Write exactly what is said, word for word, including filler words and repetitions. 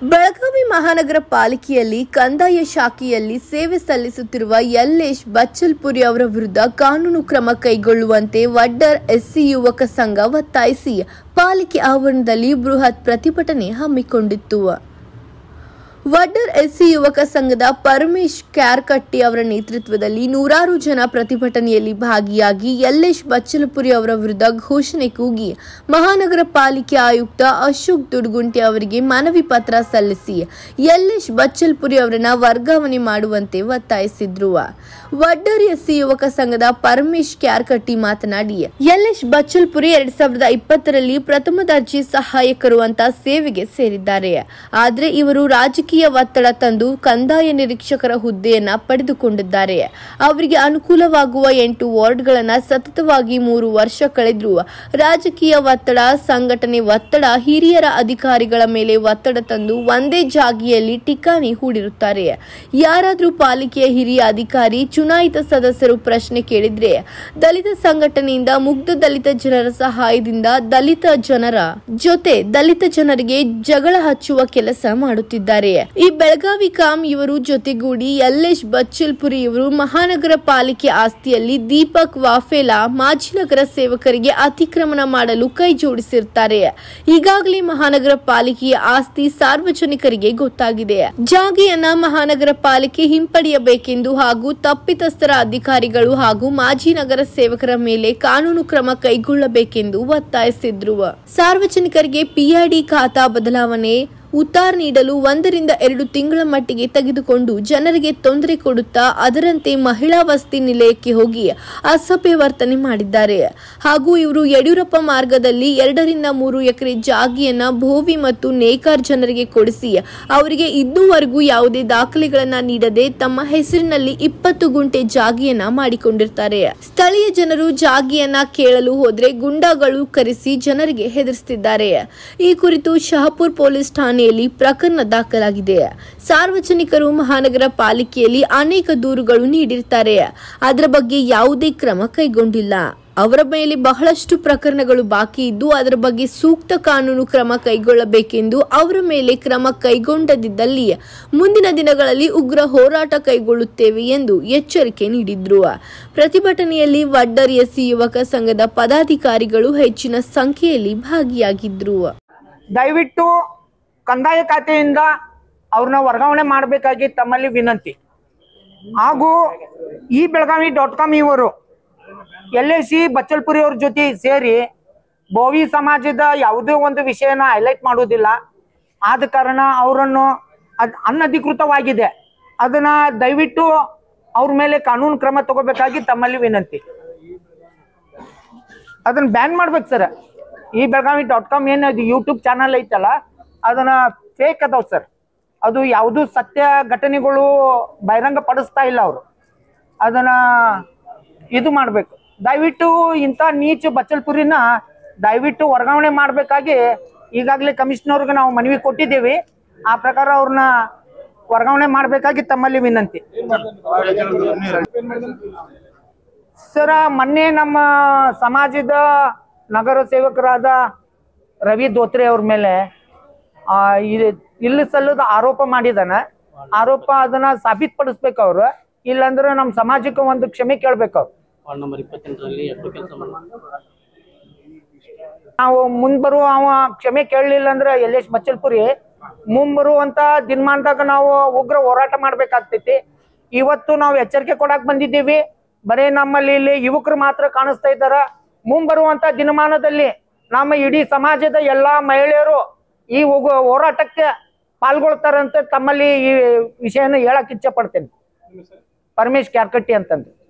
ಬೆಳಗಾವಿ ಮಹಾನಗರ ಪಾಲಿಕೆಯಲ್ಲಿ ಕಂದಾಯ ಶಾಖೆಯಲ್ಲಿ ಸೇವೆ ಸಲ್ಲಿಸುತ್ತಿರುವ ಯಲ್ಲೇಶ್ ಬಚ್ಚಲ್ಪುರಿ ಅವರ ವಿರುದ್ಧ ಕಾನೂನು ಕ್ರಮ ಕೈಗೊಳ್ಳುವಂತೆ ವಡ್ಡರ್ ಎಸ್ಸಿ ಯುವಕ ಸಂಘ ಒತ್ತಾಯಿಸಿ ಪಾಲಿಕೆ ಆವರಣದಲ್ಲಿ ಬೃಹತ್ ಪ್ರತಿಭಟನೆ ಹಮ್ಮಿಕೊಂಡಿತ್ತು. ವಡ್ಡರ್ ಎಸ್ಸಿ ಯುವಕ ಸಂಘದ ಪರಮೇಶ್ ಕ್ಯಾರ್ಕಟ್ಟಿ ಅವರ ನೇತೃತ್ವದಲ್ಲಿ ನೂರಾರು ಜನ ಪ್ರತಿಭಟನೆಯಲ್ಲಿ ಭಾಗಿಯಾಗಿ ಯಲ್ಲೇಶ್ ಬಚ್ಚಲಪುರಿ ಅವರ ವಿರುದ್ಧ ಘೋಷಣೆ ಕೂಗಿ ಮಹಾನಗರ ಪಾಲಿಕೆ ಆಯುಕ್ತ ಅಶೋಕ್ ದುಡ್ಗುಂಟಿ ಅವರಿಗೆ ಮನವಿ ಪತ್ರ ಸಲ್ಲಿಸಿ ಯಲ್ಲೇಶ್ ಬಚ್ಚಲಪುರಿ ಅವರನ್ನ ವರ್ಗಾವಣೆ ಮಾಡುವಂತೆ ಒತ್ತಾಯಿಸಿದ್ರು. ವಡ್ಡರ್ ಎಸ್ಸಿ ಯುವಕ ಸಂಘದ ಪರಮೇಶ್ ಕ್ಯಾರ್ಕಟ್ಟಿ ಮಾತನಾಡಿ, ಯಲ್ಲೇಶ್ ಬಚ್ಚಲಪುರಿ ಎರಡ್ ಸಾವಿರದ ಇಪ್ಪತ್ತರಲ್ಲಿ ಪ್ರಥಮ ದರ್ಜೆ ಸಹಾಯಕರು ಅಂತ ಸೇವೆಗೆ ಸೇರಿದ್ದಾರೆ. ಆದರೆ ಇವರು ರಾಜಕೀಯ ಒತ್ತಡ ತಂದು ಕಂದಾಯ ನಿರೀಕ್ಷಕರ ಹುದ್ದೆಯನ್ನ ಪಡೆದುಕೊಂಡಿದ್ದಾರೆ. ಅವರಿಗೆ ಅನುಕೂಲವಾಗುವ ಎಂಟು ವಾರ್ಡ್ಗಳನ್ನ ಸತತವಾಗಿ ಮೂರು ವರ್ಷ ಕಳೆದ್ರು. ರಾಜಕೀಯ ಒತ್ತಡ, ಸಂಘಟನೆ ಒತ್ತಡ, ಹಿರಿಯರ ಅಧಿಕಾರಿಗಳ ಮೇಲೆ ಒತ್ತಡ ತಂದು ಒಂದೇ ಜಾಗಿಯಲ್ಲಿ ಠಿಕಾಣಿ ಹೂಡಿರುತ್ತಾರೆ. ಯಾರಾದ್ರೂ ಪಾಲಿಕೆಯ ಹಿರಿಯ ಅಧಿಕಾರಿ, ಚುನಾಯಿತ ಸದಸ್ಯರು ಪ್ರಶ್ನೆ ಕೇಳಿದ್ರೆ ದಲಿತ ಸಂಘಟನೆಯಿಂದ ಮುಗ್ಧ ದಲಿತ ಜನರ ಸಹಾಯದಿಂದ ದಲಿತ ಜನರ ಜೊತೆ ದಲಿತ ಜನರಿಗೆ ಜಗಳ ಹಚ್ಚುವ ಕೆಲಸ ಮಾಡುತ್ತಿದ್ದಾರೆ. ಈ ಬೆಳಗಾವಿ ಕಾಮ್ ಇವರು ಜೊತೆಗೂಡಿ ಯಲ್ಲೇಶ್ ಬಚ್ಚಲ್ಪುರಿ ಇವರು ಮಹಾನಗರ ಪಾಲಿಕೆ ಆಸ್ತಿಯಲ್ಲಿ ದೀಪಕ್ ವಾಫೇಲಾ ಮಾಜಿ ನಗರ ಸೇವಕರಿಗೆ ಅತಿಕ್ರಮಣ ಮಾಡಲು ಕೈ ಜೋಡಿಸಿರುತ್ತಾರೆ. ಈಗಾಗಲೇ ಮಹಾನಗರ ಪಾಲಿಕೆಯ ಆಸ್ತಿ ಸಾರ್ವಜನಿಕರಿಗೆ ಗೊತ್ತಾಗಿದೆ. ಜಾಗೆಯನ್ನ ಮಹಾನಗರ ಪಾಲಿಕೆ ಹಿಂಪಡೆಯಬೇಕೆಂದು ಹಾಗೂ ತಪ್ಪಿತಸ್ಥರ ಅಧಿಕಾರಿಗಳು ಹಾಗೂ ಮಾಜಿ ನಗರ ಸೇವಕರ ಮೇಲೆ ಕಾನೂನು ಕ್ರಮ ಕೈಗೊಳ್ಳಬೇಕೆಂದು ಒತ್ತಾಯಿಸಿದ್ರು. ಸಾರ್ವಜನಿಕರಿಗೆ ಪಿಐಡಿ ಖಾತಾ ಬದಲಾವಣೆ ಉತ್ತಾರ ನೀಡಲು ಒಂದರಿಂದ ಎರಡು ತಿಂಗಳ ಮಟ್ಟಿಗೆ ತೆಗೆದುಕೊಂಡು ಜನರಿಗೆ ತೊಂದರೆ ಕೊಡುತ್ತಾ ಅದರಂತೆ ಮಹಿಳಾ ವಸತಿ ನಿಲಯಕ್ಕೆ ಹೋಗಿ ಅಸಭ್ಯ ವರ್ತನೆ ಮಾಡಿದ್ದಾರೆ. ಹಾಗೂ ಇವರು ಯಡಿಯೂರಪ್ಪ ಮಾರ್ಗದಲ್ಲಿ ಎರಡರಿಂದ ಮೂರು ಎಕರೆ ಜಾಗಿಯನ್ನ ಭೋವಿ ಮತ್ತು ನೇಕಾರ್ ಜನರಿಗೆ ಕೊಡಿಸಿ ಅವರಿಗೆ ಇನ್ನೂವರೆಗೂ ಯಾವುದೇ ದಾಖಲೆಗಳನ್ನ ನೀಡದೆ ತಮ್ಮ ಹೆಸರಿನಲ್ಲಿ ಇಪ್ಪತ್ತು ಗುಂಟೆ ಜಾಗಿಯನ್ನ ಮಾಡಿಕೊಂಡಿರ್ತಾರೆ. ಸ್ಥಳೀಯ ಜನರು ಜಾಗಿಯನ್ನ ಕೇಳಲು ಹೋದ್ರೆ ಗುಂಡಾಗಳು ಕರೆಸಿ ಜನರಿಗೆ ಹೆದರಿಸುತ್ತಿದ್ದಾರೆ. ಈ ಕುರಿತು ಶಹಾಪುರ್ ಪೊಲೀಸ್ ಠಾಣೆ ಪ್ರಕರಣ ದಾಖಲಾಗಿದೆ. ಸಾರ್ವಜನಿಕರು ಮಹಾನಗರ ಪಾಲಿಕೆಯಲ್ಲಿ ಅನೇಕ ದೂರುಗಳು ನೀಡಿರುತ್ತಾರೆ. ಅದರ ಬಗ್ಗೆ ಯಾವುದೇ ಕ್ರಮ ಕೈಗೊಂಡಿಲ್ಲ. ಅವರ ಮೇಲೆ ಬಹಳಷ್ಟು ಪ್ರಕರಣಗಳು ಬಾಕಿ ಇದ್ದು ಅದರ ಬಗ್ಗೆ ಸೂಕ್ತ ಕಾನೂನು ಕ್ರಮ ಕೈಗೊಳ್ಳಬೇಕೆಂದು ಅವರ ಮೇಲೆ ಕ್ರಮ ಕೈಗೊಂಡದಿದ್ದಲ್ಲಿ ಮುಂದಿನ ದಿನಗಳಲ್ಲಿ ಉಗ್ರ ಹೋರಾಟ ಕೈಗೊಳ್ಳುತ್ತೇವೆ ಎಂದು ಎಚ್ಚರಿಕೆ ನೀಡಿದ್ರು. ಪ್ರತಿಭಟನೆಯಲ್ಲಿ ವಡ್ಡರ್ ಎಸ್ಸಿ ಯುವಕ ಸಂಘದ ಪದಾಧಿಕಾರಿಗಳು ಹೆಚ್ಚಿನ ಸಂಖ್ಯೆಯಲ್ಲಿ ಭಾಗಿಯಾಗಿದ್ರು. ದಯವಿಟ್ಟು ಕಂದಾಯ ಖಾತೆಯಿಂದ ಅವ್ರನ್ನ ವರ್ಗಾವಣೆ ಮಾಡಬೇಕಾಗಿ ತಮ್ಮಲ್ಲಿ ವಿನಂತಿ. ಹಾಗೂ ಈ ಬೆಳಗಾವಿ ಡಾಟ್ ಕಾಮ್ ಇವರು ಯಲ್ಲೇಶ್ ಬಚ್ಚಲ್ಪುರಿ ಅವ್ರ ಜೊತೆ ಸೇರಿ ಬೋವಿ ಸಮಾಜದ ಯಾವುದೇ ಒಂದು ವಿಷಯನ ಹೈಲೈಟ್ ಮಾಡೋದಿಲ್ಲ. ಆದ ಕಾರಣ ಅವರನ್ನು ಅದ್ ಅನಧಿಕೃತವಾಗಿದೆ, ಅದನ್ನ ದಯವಿಟ್ಟು ಅವ್ರ ಮೇಲೆ ಕಾನೂನು ಕ್ರಮ ತಗೋಬೇಕಾಗಿ ತಮ್ಮಲ್ಲಿ ವಿನಂತಿ. ಅದನ್ನ ಬ್ಯಾನ್ ಮಾಡ್ಬೇಕು ಸರ್. ಈ ಬೆಳಗಾವಿ ಡಾಟ್ ಕಾಮ್ ಏನು ಯೂಟ್ಯೂಬ್ ಚಾನಲ್ ಐತಲ್ಲ ಅದನ್ನ ಫೇಕ್ ಅದಾವ್ ಸರ್. ಅದು ಯಾವುದು ಸತ್ಯ ಘಟನೆಗಳು ಬಹಿರಂಗ ಪಡಿಸ್ತಾ ಇಲ್ಲ ಅವರು. ಅದನ್ನ ಇದು ಮಾಡ್ಬೇಕು. ದಯವಿಟ್ಟು ಇಂಥ ನೀಚ ಬಚ್ಚಲ್ಪುರಿನ ದಯವಿಟ್ಟು ವರ್ಗಾವಣೆ ಮಾಡಬೇಕಾಗಿ ಈಗಾಗಲೇ ಕಮಿಷನರ್ಗೆ ನಾವು ಮನವಿ ಕೊಟ್ಟಿದ್ದೇವೆ. ಆ ಪ್ರಕಾರ ಅವ್ರನ್ನ ವರ್ಗಾವಣೆ ಮಾಡಬೇಕಾಗಿ ತಮ್ಮಲ್ಲಿ ವಿನಂತಿ. ಸರ್, ಮೊನ್ನೆ ನಮ್ಮ ಸಮಾಜದ ನಗರ ಸೇವಕರಾದ ರವಿ ಧೋತ್ರೆ ಅವ್ರ ಮೇಲೆ ಇಲ್ಲಿ ಸಲ್ಲದ ಆರೋಪ ಮಾಡಿದಾನ. ಆರೋಪ ಅದನ್ನ ಸಾಬೀತುಪಡಿಸ್ಬೇಕು ಅವ್ರು. ಇಲ್ಲಾಂದ್ರೆ ನಮ್ಮ ಸಮಾಜಕ್ಕೆ ಒಂದು ಕ್ಷಮೆ ಕೇಳ್ಬೇಕು ಅವ್ರು. ನಾವು ಮುಂದ್ಬರುವ ಅವ ಕ್ಷಮೆ ಕೇಳಲಿಲ್ಲ ಅಂದ್ರೆ ಯಲ್ಲೇಶ್ ಬಚ್ಚಲ್ಪುರಿ ಮುಂಬರುವಂತ ದಿನಮಾನದಾಗ ನಾವು ಉಗ್ರ ಹೋರಾಟ ಮಾಡ್ಬೇಕಾಗ್ತೈತಿ. ಇವತ್ತು ನಾವು ಎಚ್ಚರಿಕೆ ಕೊಡಾಕ್ ಬಂದಿದ್ದೀವಿ. ಬರೀ ನಮ್ಮಲ್ಲಿ ಇಲ್ಲಿ ಯುವಕರು ಮಾತ್ರ ಕಾಣಿಸ್ತಾ ಇದ್ದಾರ. ಮುಂಬರುವಂತ ದಿನಮಾನದಲ್ಲಿ ನಮ್ಮ ಇಡೀ ಸಮಾಜದ ಎಲ್ಲಾ ಮಹಿಳೆಯರು ಈ ಹೋರಾಟಕ್ಕೆ ಪಾಲ್ಗೊಳ್ತಾರಂತ ತಮ್ಮಲ್ಲಿ ಈ ವಿಷಯನ ಹೇಳಕ್ ಇಚ್ಛೆ ಪಡ್ತೇನೆ. ಪರಮೇಶ್ ಕ್ಯಾರ್ಕಟ್ಟಿ ಅಂತಂದ್ರೆ